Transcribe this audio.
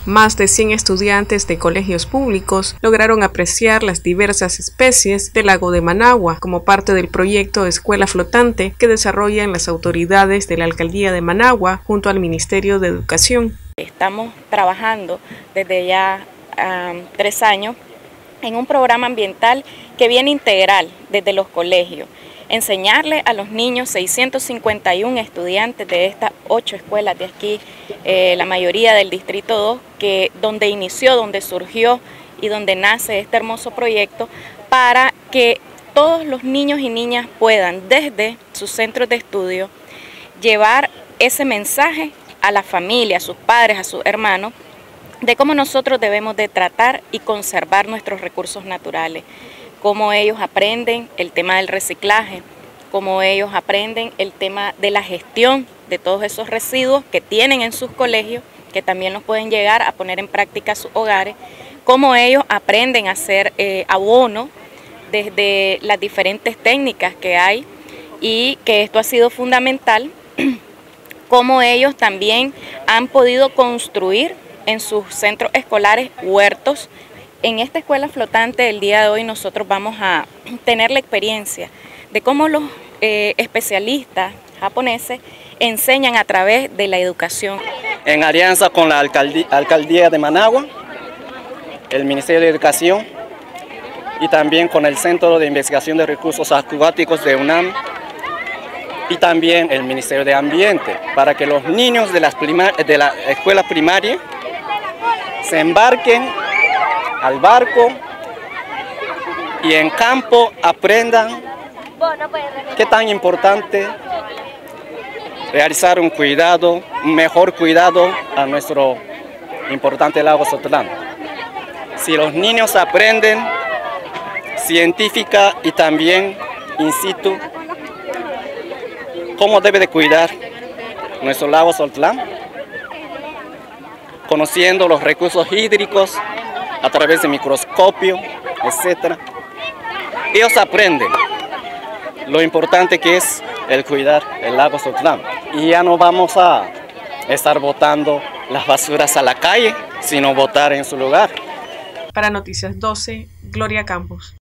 Más de 100 estudiantes de colegios públicos lograron apreciar las diversas especies del lago de Managua como parte del proyecto Escuela Flotante que desarrollan las autoridades de la Alcaldía de Managua junto al Ministerio de Educación. Estamos trabajando desde ya 3 años en un programa ambiental que viene integral desde los colegios. Enseñarle a los niños, 651 estudiantes de estas 8 escuelas de aquí, la mayoría del Distrito 2, donde inició, donde surgió y donde nace este hermoso proyecto, para que todos los niños y niñas puedan, desde sus centros de estudio, llevar ese mensaje a la familia, a sus padres, a sus hermanos, de cómo nosotros debemos de tratar y conservar nuestros recursos naturales. Cómo ellos aprenden el tema del reciclaje, cómo ellos aprenden el tema de la gestión de todos esos residuos que tienen en sus colegios, que también los pueden llegar a poner en práctica a sus hogares, cómo ellos aprenden a hacer abono desde las diferentes técnicas que hay y que esto ha sido fundamental, cómo ellos también han podido construir en sus centros escolares huertos. En esta escuela flotante el día de hoy nosotros vamos a tener la experiencia de cómo los especialistas japoneses enseñan a través de la educación. En alianza con la Alcaldía de Managua, el Ministerio de Educación y también con el Centro de Investigación de Recursos Acuáticos de UNAM y también el Ministerio de Ambiente, para que los niños de la escuela primaria se embarquen al barco y en campo aprendan qué tan importante realizar un mejor cuidado a nuestro importante lago Sotlán. Si los niños aprenden científica y también in situ cómo debe de cuidar nuestro lago Sotlán, conociendo los recursos hídricos a través de microscopio, etc. Ellos aprenden lo importante que es el cuidar el lago Sotlán. Y ya no vamos a estar botando las basuras a la calle, sino botar en su lugar. Para Noticias 12, Gloria Campos.